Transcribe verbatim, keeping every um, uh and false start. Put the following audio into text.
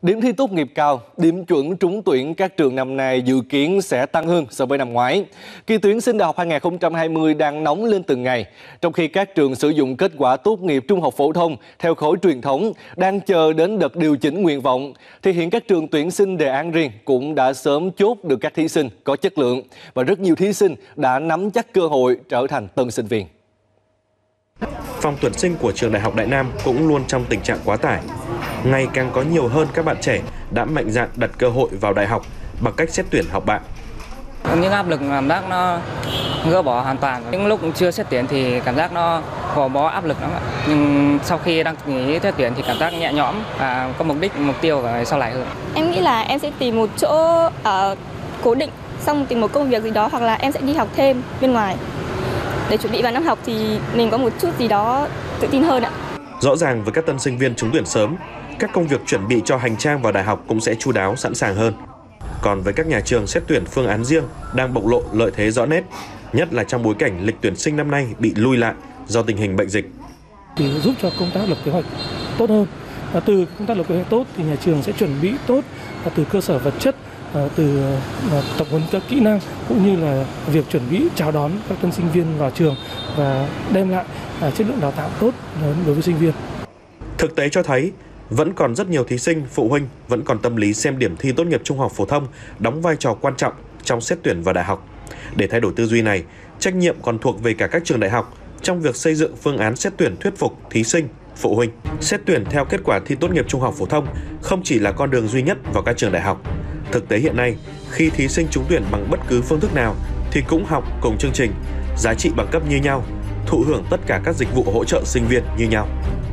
Điểm thi tốt nghiệp cao, điểm chuẩn trúng tuyển các trường năm nay dự kiến sẽ tăng hơn so với năm ngoái. Kỳ tuyển sinh đại học hai nghìn không trăm hai mươi đang nóng lên từng ngày, trong khi các trường sử dụng kết quả tốt nghiệp trung học phổ thông theo khối truyền thống đang chờ đến đợt điều chỉnh nguyện vọng, thì hiện các trường tuyển sinh đề án riêng cũng đã sớm chốt được các thí sinh có chất lượng và rất nhiều thí sinh đã nắm chắc cơ hội trở thành tân sinh viên. Phòng tuyển sinh của trường Đại học Đại Nam cũng luôn trong tình trạng quá tải. Ngày càng có nhiều hơn các bạn trẻ đã mạnh dạn đặt cơ hội vào đại học bằng cách xét tuyển học bạ. Những áp lực cảm giác nó gỡ bỏ hoàn toàn. Những lúc chưa xét tuyển thì cảm giác nó gò bó áp lực lắm. Nhưng sau khi đăng ký xét tuyển thì cảm giác nhẹ nhõm và có mục đích, mục tiêu và sau này hơn. Em nghĩ là em sẽ tìm một chỗ uh, cố định, xong tìm một công việc gì đó, hoặc là em sẽ đi học thêm bên ngoài. Để chuẩn bị vào năm học thì mình có một chút gì đó tự tin hơn ạ. Rõ ràng với các tân sinh viên trúng tuyển sớm, các công việc chuẩn bị cho hành trang vào đại học cũng sẽ chu đáo sẵn sàng hơn. Còn với các nhà trường xét tuyển phương án riêng đang bộc lộ lợi thế rõ nét, nhất là trong bối cảnh lịch tuyển sinh năm nay bị lùi lại do tình hình bệnh dịch. Thì giúp cho công tác lập kế hoạch tốt hơn. Và từ công tác lập kế hoạch tốt thì nhà trường sẽ chuẩn bị tốt từ cơ sở vật chất, từ tập huấn các kỹ năng cũng như là việc chuẩn bị chào đón các tân sinh viên vào trường và đem lại chất lượng đào tạo tốt đối với sinh viên. Thực tế cho thấy vẫn còn rất nhiều thí sinh, phụ huynh vẫn còn tâm lý xem điểm thi tốt nghiệp trung học phổ thông đóng vai trò quan trọng trong xét tuyển vào đại học. Để thay đổi tư duy này, trách nhiệm còn thuộc về cả các trường đại học trong việc xây dựng phương án xét tuyển thuyết phục thí sinh, phụ huynh. Xét tuyển theo kết quả thi tốt nghiệp trung học phổ thông không chỉ là con đường duy nhất vào các trường đại học. Thực tế hiện nay, khi thí sinh trúng tuyển bằng bất cứ phương thức nào thì cũng học cùng chương trình, giá trị bằng cấp như nhau, thụ hưởng tất cả các dịch vụ hỗ trợ sinh viên như nhau.